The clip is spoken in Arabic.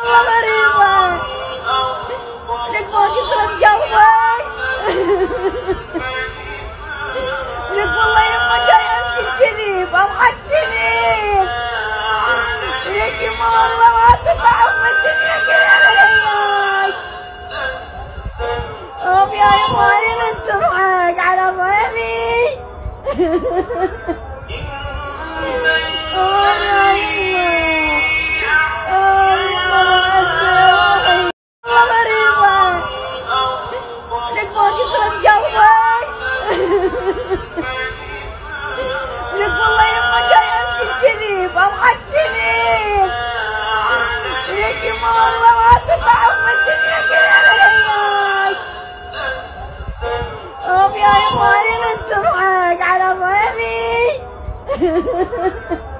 والله مريضة لك ما كسرت قلبي لك والله يما جاي امشي كذي بضحك كذي لك يما والله ما تطلع ام الدنيا كذي اوف يا يما انا تضحك على ضيفي اوف يا يما لك ما كسرت قلبي لك والله يما جاي امشي كذي بضحك كذي لك يما والله ما تطلع ام الدنيا كذي اوف يا يما انا تضحك على ضيفي